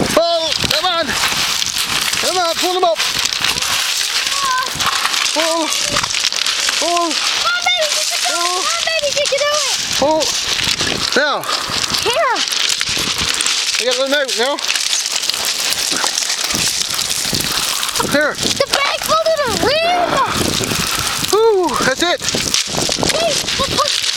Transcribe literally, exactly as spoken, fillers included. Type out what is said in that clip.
Pull, come on. Come on, pull them up. Pull. Pull. Come on, baby, you can do it. Come on, baby, you can do it. Pull. Now. Here. You got a little note now. Here. The bag pulled it around. Woo, that's it. Hey, look, look.